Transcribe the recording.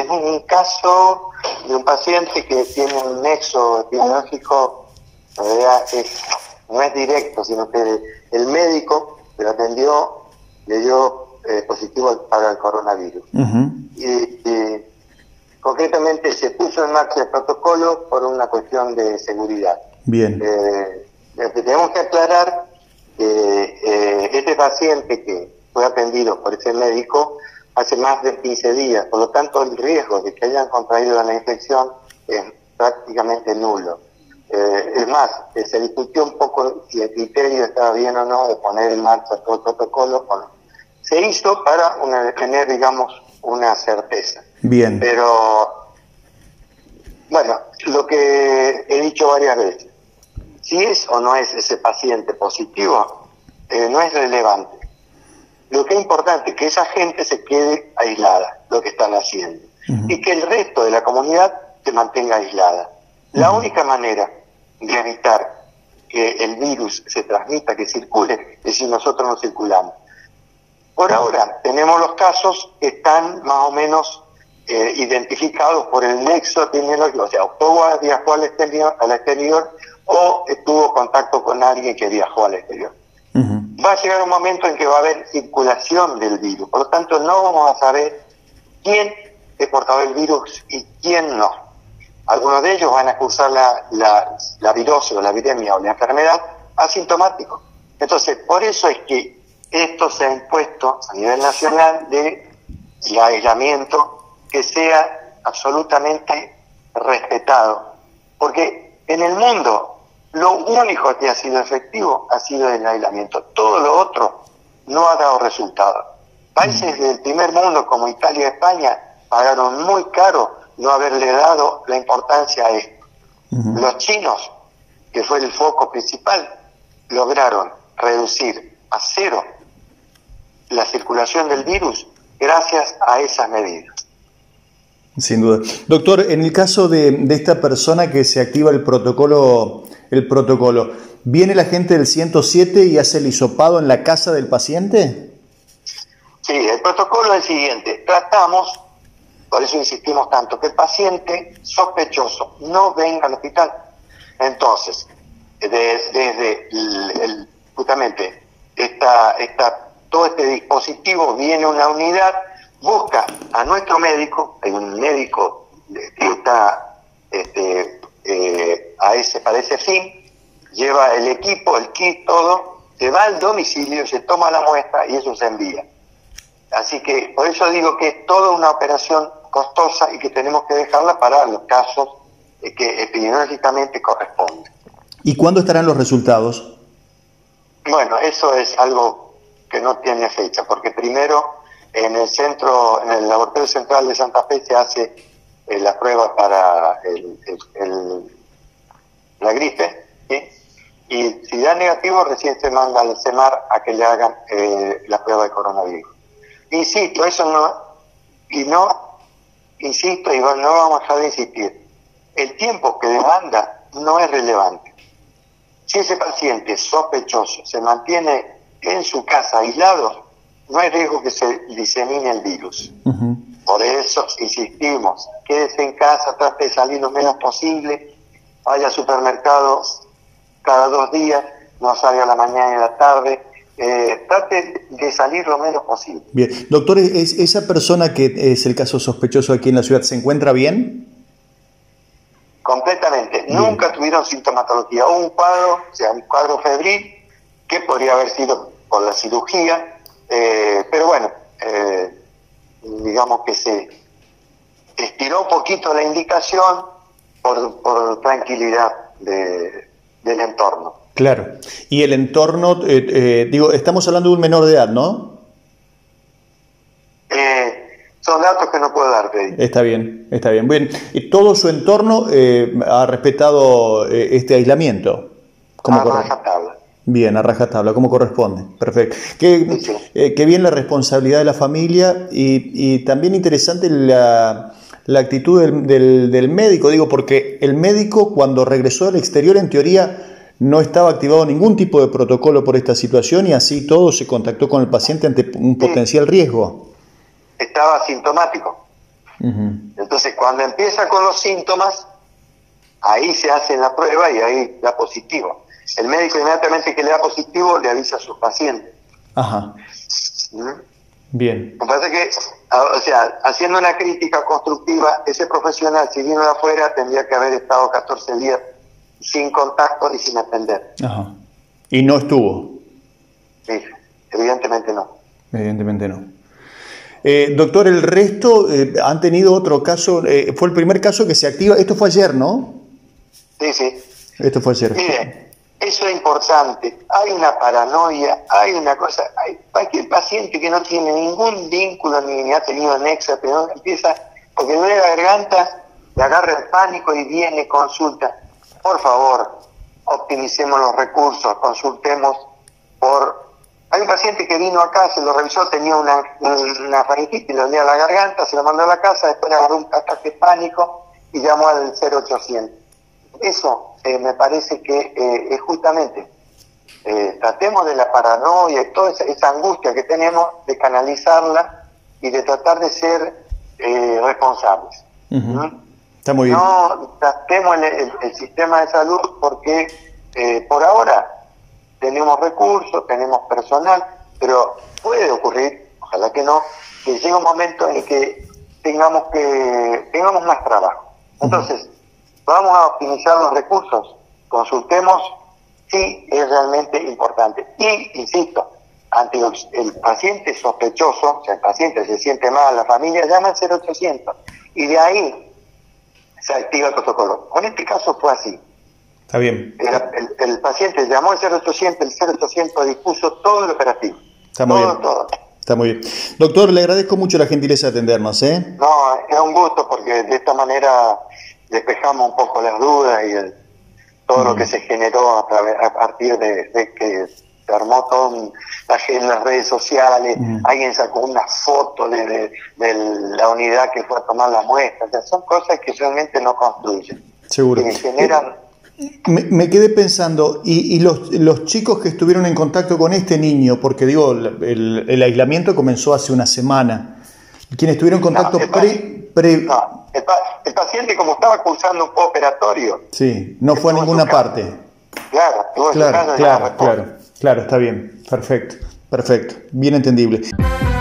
un caso de un paciente que tiene un nexo epidemiológico, en realidad no es directo, sino que el médico que lo atendió le dio positivo para el coronavirus. Y concretamente se puso en marcha el protocolo por una cuestión de seguridad. Bien. Tenemos que aclarar que este paciente que fue atendido por ese médico hace más de 15 días, por lo tanto el riesgo de que hayan contraído la infección es prácticamente nulo. Es más, se discutió un poco si el criterio estaba bien o no de poner en marcha todo el protocolo. Bueno, se hizo para tener, digamos, una certeza. Bien. Pero, bueno, lo que he dicho varias veces, si es o no es ese paciente positivo, no es relevante. Lo que es importante es que esa gente se quede aislada, lo que están haciendo, y que el resto de la comunidad se mantenga aislada. La única manera de evitar que el virus se transmita, que circule, es si nosotros no circulamos. Por ahora tenemos los casos que están más o menos identificados por el nexo epidemiológico, o sea, o viajó al exterior o tuvo contacto con alguien que viajó al exterior. Va a llegar un momento en que va a haber circulación del virus, por lo tanto no vamos a saber quién es portador del virus y quién no. Algunos de ellos van a cursar la virosis o la epidemia o la enfermedad asintomático. Entonces, por eso es que esto se ha impuesto a nivel nacional de aislamiento que sea absolutamente respetado. Porque en el mundo lo único que ha sido efectivo ha sido el aislamiento. Todo lo otro no ha dado resultado. Países del primer mundo como Italia y España pagaron muy caro no haberle dado la importancia a esto. Los chinos, que fue el foco principal, lograron reducir a cero la circulación del virus gracias a esas medidas. Sin duda. Doctor, en el caso de esta persona que se activa el protocolo, ¿viene la gente del 107 y hace el hisopado en la casa del paciente? Sí, el protocolo es el siguiente. Tratamos, por eso insistimos tanto, que el paciente sospechoso no venga al hospital. Entonces, desde justamente todo este dispositivo viene una unidad, busca a nuestro médico, hay un médico que está para ese fin, lleva el equipo, el kit, todo, se va al domicilio, se toma la muestra y eso se envía. Así que por eso digo que es toda una operación costosa y que tenemos que dejarla para los casos que epidemiológicamente corresponden. ¿Y cuándo estarán los resultados? Bueno, eso es algo que no tiene fecha, porque primero en el laboratorio central de Santa Fe se hace la prueba para la gripe, ¿sí? Y si da negativo recién se manda al CEMAR a que le hagan la prueba de coronavirus. Insisto, insisto y no vamos a dejar de insistir, el tiempo que demanda no es relevante. Si ese paciente sospechoso se mantiene en su casa aislado, no hay riesgo que se disemine el virus. Por eso insistimos, quédese en casa, trate de salir lo menos posible, vaya al supermercado cada 2 días, no salga a la mañana y a la tarde, trate de salir lo menos posible. Bien, doctor, ¿esa persona que es el caso sospechoso aquí en la ciudad se encuentra bien? Completamente. Bien. Nunca tuvieron sintomatología. O un cuadro febril, que podría haber sido por la cirugía, pero bueno, digamos que se estiró un poquito la indicación por tranquilidad del entorno. Claro. Y el entorno, estamos hablando de un menor de edad, ¿no? Son datos que no puedo darte. Está bien. Bien. ¿Y todo su entorno ha respetado este aislamiento? A rajatabla. Bien, a rajatabla, como corresponde. Perfecto. Qué bien la responsabilidad de la familia y también interesante la actitud del médico, porque el médico cuando regresó del exterior en teoría no estaba activado ningún tipo de protocolo por esta situación y así todo se contactó con el paciente ante un potencial riesgo. Estaba asintomático. El cuando empieza con los síntomas, ahí se hace la prueba y ahí da positivo. El médico inmediatamente que le da positivo le avisa a sus pacientes. Ajá. ¿Mm? Bien. Me parece que, o sea, haciendo una crítica constructiva, ese profesional, si vino de afuera, tendría que haber estado 14 días sin contacto y sin atender. Ajá. ¿Y no estuvo? Sí, evidentemente no. Evidentemente no. Doctor, el resto han tenido otro caso, fue el primer caso que se activa, esto fue ayer, ¿no? Sí, sí. Esto fue ayer. Mire, eso es importante. Hay una paranoia, hay una cosa, hay cualquier paciente que no tiene ningún vínculo ni ha tenido nexo, pero empieza, porque duele la garganta, le agarra el pánico y viene, consulta. Por favor, optimicemos los recursos, consultemos por... Hay un paciente que vino acá, se lo revisó, tenía una faringitis, le dolía la garganta, se lo mandó a la casa, después le agarró un ataque de pánico y llamó al 0800. Eso me parece que es justamente, tratemos de la paranoia y toda esa angustia que tenemos, de canalizarla y de tratar de ser responsables. Uh-huh. Está muy bien. No tratemos el sistema de salud porque por ahora tenemos recursos, tenemos personal, pero puede ocurrir, ojalá que no, que llegue un momento en el que tengamos más trabajo. Entonces, vamos a optimizar los recursos, consultemos si es realmente importante. Y, insisto, ante el paciente sospechoso, o sea, el paciente se siente mal, la familia llama al 0800 y de ahí se activa el protocolo. Con este caso fue así. Está bien. El paciente llamó al 0800, el 0800 dispuso todo el operativo. Está muy bien. Todo. Está muy bien. Doctor, le agradezco mucho la gentileza de atendernos, ¿eh? No, es un gusto porque de esta manera despejamos un poco las dudas y todo lo que se generó a partir de que se armó todo en las redes sociales, alguien sacó una foto de la unidad que fue a tomar la muestra, o sea, son cosas que realmente no construyen. Seguro. Que generan... Me quedé pensando, y los chicos que estuvieron en contacto con este niño, porque digo, el aislamiento comenzó hace una semana, quienes estuvieron en contacto el paciente, como estaba cursando un postoperatorio, sí, no fue a ninguna parte. Claro, claro, está bien, perfecto, bien entendible.